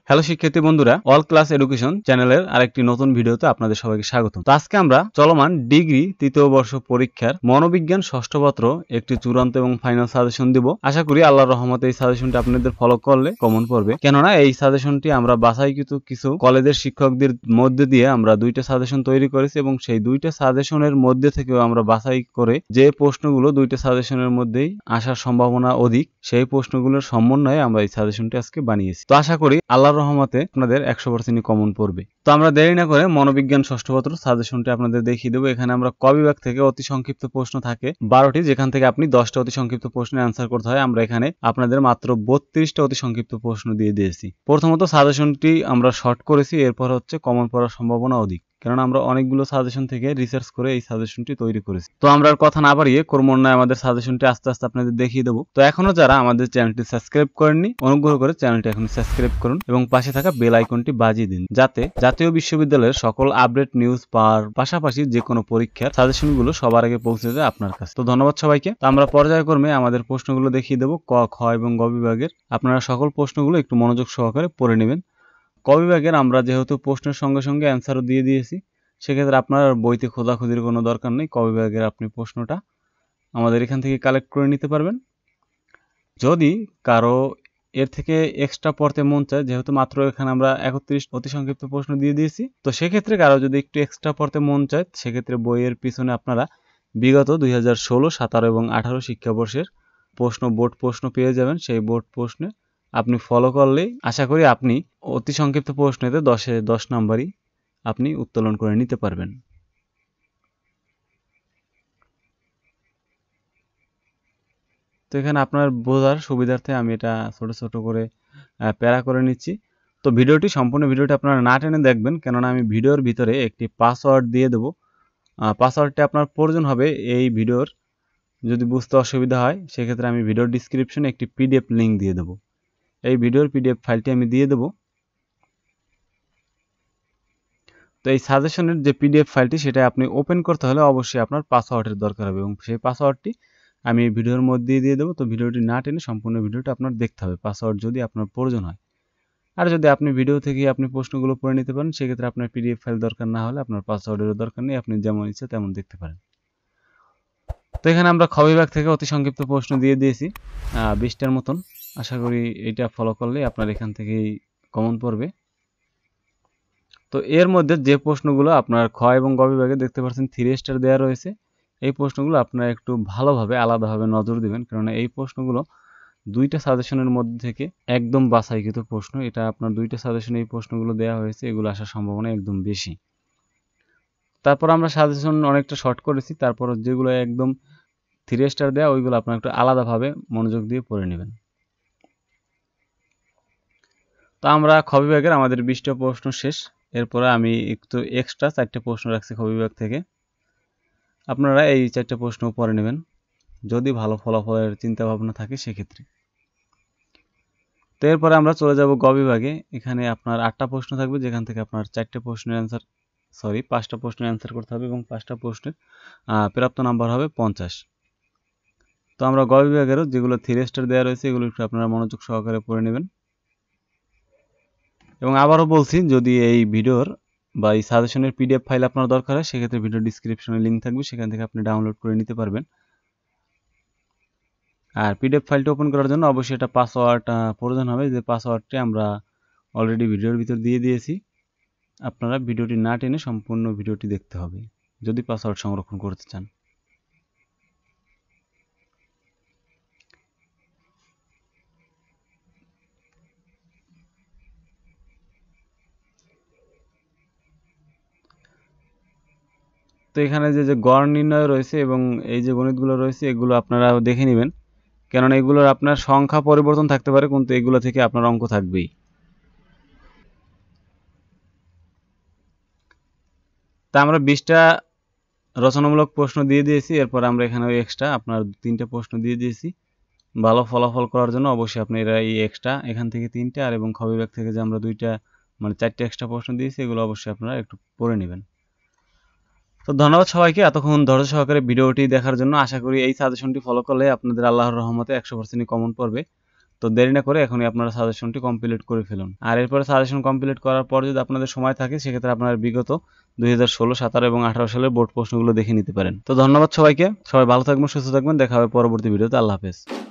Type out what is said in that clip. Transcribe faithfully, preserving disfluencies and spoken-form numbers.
Hello শিক্ষার্থী বন্ধুরা, all class education চ্যানেলের আরেকটি নতুন ভিডিওতে আপনাদের সবাইকে স্বাগত। তো আজকে আমরা চলমান ডিগ্রি তৃতীয় বর্ষ পরীক্ষার মনোবিজ্ঞান ষষ্ঠ পত্র একটি চূড়ান্ত এবং ফাইনাল সাজেশন দিব। আশা করি আল্লাহর রহমতে এই সাজেশনটি আপনাদের ফলো করলে কমন পড়বে, কেননা এই সাজেশনটি আমরা বাছাইকৃত কিছু কলেজের শিক্ষকদের মধ্যে দিয়ে আমরা দুইটা সাজেশন তৈরি করেছি এবং সেই দুইটা সাজেশনের মধ্যে থেকেও আমরা বাছাই করে যে প্রশ্নগুলো দুইটা সাজেশনের মধ্যেই আসার সম্ভাবনা অধিক, সেই প্রশ্নগুলোর সমন্বয়ে আমরা এই সাজেশনটি আজকে বানিয়েছি। তো আশা করি আল্লাহর রহমতে আপনাদের একশো পার্সেন্ট কমন পড়বে। তো আমরা দেরি না করে মনোবিজ্ঞান ষষ্ঠ পত্র সাজেশনটি আপনাদের দেখিয়ে দেবো। এখানে আমরা ক বিভাগ থেকে অতি সংক্ষিপ্ত প্রশ্ন থাকে বারোটি, যেখান থেকে আপনি দশটা অতি সংক্ষিপ্ত প্রশ্নের অ্যান্সার করতে হয়। আমরা এখানে আপনাদের মাত্র বত্রিশটা অতি সংক্ষিপ্ত প্রশ্ন দিয়ে দিয়েছি। প্রথমত সাজেশনটি আমরা শর্ট করেছি, এরপর হচ্ছে কমন পড়ার সম্ভাবনা অধিক, কারণ আমরা অনেকগুলো সাজেশন থেকে রিসার্চ করে এই সাজেশনটি তৈরি করেছি। তো আমরা আর কথা না বাড়িয়ে ক্রমান্বয়ে আমাদের সাজেশনটি আস্তে আস্তে আপনাদের দেখিয়ে দেবো। তো এখনো যারা আমাদের চ্যানেলটি সাবস্ক্রাইব করেননি, অনুগ্রহ করে চ্যানেলটি এখন সাবস্ক্রাইব করুন এবং পাশে থাকা বেল আইকনটি বাজিয়ে দিন, যাতে জাতীয় বিশ্ববিদ্যালয়ের সকল আপডেট নিউজ পাওয়ার পাশাপাশি যে কোনো পরীক্ষার সাজেশনগুলো সবার আগে পৌঁছে যায় আপনার কাছে। তো ধন্যবাদ সবাইকে। তো আমরা পর্যায়ক্রমে আমাদের প্রশ্নগুলো দেখিয়ে দেবো ক, খ এবং গ বিভাগের। আপনারা সকল প্রশ্নগুলো একটু মনোযোগ সহকারে পড়ে নেবেন। ক বিভাগের আমরা যেহেতু প্রশ্নের সঙ্গে সঙ্গে অ্যান্সারও দিয়ে দিয়েছি, সেক্ষেত্রে আপনার বইতে খোঁজাখুঁজির কোনো দরকার নেই। ক বিভাগের আপনি প্রশ্নটা আমাদের এখান থেকে কালেক্ট করে নিতে পারবেন। যদি কারো এর থেকে এক্সট্রা পড়তে মন চায়, যেহেতু মাত্র এখানে আমরা একত্রিশ অতি সংক্ষিপ্ত প্রশ্ন দিয়ে দিয়েছি, তো সেক্ষেত্রে কারো যদি একটু এক্সট্রা পড়তে মন চায়, সেক্ষেত্রে বইয়ের পিছনে আপনারা বিগত দুই হাজার ষোলো সতেরো এবং আঠারো শিক্ষাবর্ষের প্রশ্ন বোর্ড প্রশ্ন পেয়ে যাবেন। সেই বোর্ড প্রশ্নে আপনি ফলো করলেই আশা করি আপনি অতি সংক্ষিপ্ত প্রশ্নেতে দশে দশ নাম্বারই আপনি উত্তোলন করে নিতে পারবেন। তো এখানে আপনার বোঝার সুবিধার্থে আমি এটা ছোট ছোট করে প্যারা করে নিচ্ছি। তো ভিডিওটি সম্পূর্ণ ভিডিওটি আপনারা না টেনে দেখবেন, কেননা আমি ভিডিওর ভিতরে একটি পাসওয়ার্ড দিয়ে দেবো। পাসওয়ার্ডটি আপনার প্রয়োজন হবে এই ভিডিওর, যদি বুঝতে অসুবিধা হয় সেক্ষেত্রে আমি ভিডিওর ডিসক্রিপশনে একটি পিডিএফ লিঙ্ক দিয়ে দেবো। এই ভিডিওর পিডিএফ ফাইলটি আমি দিয়ে দেবো। তো এই সাজেশনের যে পিডিএফ ফাইলটি, সেটা আপনি ওপেন করতে হলে অবশ্যই আপনার পাসওয়ার্ডের দরকার হবে এবং সেই পাসওয়ার্ডটি আমি ভিডিওর মধ্যে দিয়ে দেবো। তো ভিডিওটি না টেনে সম্পূর্ণ ভিডিওটা আপনার দেখতে হবে, পাসওয়ার্ড যদি আপনার প্রয়োজন হয়। আর যদি আপনি ভিডিও থেকে আপনি প্রশ্নগুলো পড়ে নিতে পারেন, সেক্ষেত্রে আপনার পিডিএফ ফাইল দরকার না হলে আপনার পাসওয়ার্ডেরও দরকার নেই, আপনি যেমন ইচ্ছে তেমন দেখতে পারেন। তো এখানে আমরা খ বিভাগ থেকে অতি সংক্ষিপ্ত প্রশ্ন দিয়ে দিয়েছি বিশটার মতন। আশা করি এইটা ফলো করলে আপনার এখান থেকেই কমন পড়বে। তো এর মধ্যে যে প্রশ্নগুলো আপনার খ এবং গ বিভাগে দেখতে পাচ্ছেন থ্রি স্টার দেওয়া রয়েছে, এই প্রশ্নগুলো আপনারা একটু ভালোভাবে আলাদাভাবে নজর দিবেন, কারণ এই প্রশ্নগুলো দুইটা সাজেশনের মধ্যে থেকে একদম বাছাইকৃত প্রশ্ন। এটা আপনার দুইটা সাজেশনে এই প্রশ্নগুলো দেওয়া হয়েছে, এগুলো আসার সম্ভাবনা একদম বেশি। তারপর আমরা সাজেশন অনেকটা শর্ট করেছি, তারপর যেগুলো একদম থ্রি স্টার দেওয়া ওইগুলো আপনার একটু আলাদাভাবে মনোযোগ দিয়ে পড়ে নেবেন। তো আমরা খ বিভাগের আমাদের বিশটা প্রশ্ন শেষ। এরপরে আমি একটু এক্সট্রা চারটে প্রশ্ন রাখছি খ বিভাগ থেকে, আপনারা এই চারটে প্রশ্ন পড়ে নেবেন যদি ভালো ফলাফলের চিন্তা ভাবনা থাকে সেক্ষেত্রে। তো এরপরে আমরা চলে যাব গ বিভাগে। এখানে আপনার আটটা প্রশ্ন থাকবে, যেখান থেকে আপনার চারটে প্রশ্নের অ্যান্সার সরি পাঁচটা প্রশ্নের অ্যান্সার করতে হবে এবং পাঁচটা প্রশ্নের প্রাপ্ত নাম্বার হবে পঞ্চাশ। তো আমরা গ বিভাগেরও যেগুলো থ্রি স্টার দেওয়া রয়েছে এগুলো একটু আপনারা মনোযোগ সহকারে পড়ে নেবেন। এবং আবারও বলছি, যদি এই ভিডিওর বা এই সাজেশনের পিডিএফ ফাইল আপনার দরকার হয়, সেক্ষেত্রে ভিডিও ডিসক্রিপশনে লিঙ্ক থাকবে, সেখান থেকে আপনি ডাউনলোড করে নিতে পারবেন। আর পিডিএফ ফাইলটা ওপেন করার জন্য অবশ্যই এটা পাসওয়ার্ড প্রয়োজন হবে, যে পাসওয়ার্ডটি আমরা অলরেডি ভিডিওর ভিতর দিয়ে দিয়েছি। আপনারা ভিডিওটি না টেনে সম্পূর্ণ ভিডিওটি দেখতে হবে যদি পাসওয়ার্ড সংরক্ষণ করতে চান। তো এখানে যে যে গড় নির্ণয় রয়েছে এবং এই যে গণিতগুলো রয়েছে এগুলো আপনারা দেখে নেবেন, কেননা এগুলোর আপনার সংখ্যা পরিবর্তন থাকতে পারে, কিন্তু এগুলো থেকে আপনার অঙ্ক থাকবেই। তা আমরা বিশটা রচনামূলক প্রশ্ন দিয়ে দিয়েছি, এরপর আমরা এখানে এক্সট্রা আপনার তিনটা প্রশ্ন দিয়ে দিয়েছি। ভালো ফলাফল করার জন্য অবশ্যই আপনি এরা এই এক্সট্রা এখান থেকে তিনটে আর এবং খ বিভাগ থেকে যে আমরা দুইটা মানে চারটে এক্সট্রা প্রশ্ন দিয়েছি এগুলো অবশ্যই আপনারা একটু পড়ে নেবেন। তো ধন্যবাদ সবাইকে এতক্ষণ ধৈর্য সহকারে ভিডিওটি দেখার জন্য। আশা করি এই সাজেশনটি ফলো করলে আপনাদের আল্লাহর রহমতে একশো পার্সেন্ট কমন পড়বে। তো তো দেরি না করে এখনই আপনারা সাজেশনটি কমপ্লিট করে ফেলুন। আর এরপরে সাজেশন কমপ্লিট করার পর যদি আপনাদের সময় থাকে সেক্ষেত্রে আপনারা বিগত দুই হাজার ষোলো সতেরো এবং আঠারো সালের বোর্ড প্রশ্নগুলো দেখে নিতে পারেন। তো ধন্যবাদ সবাইকে, সবাই ভালো থাকবেন, সুস্থ থাকবেন, দেখা হবে পরবর্তী ভিডিওতে। আল্লাহ হাফেজ।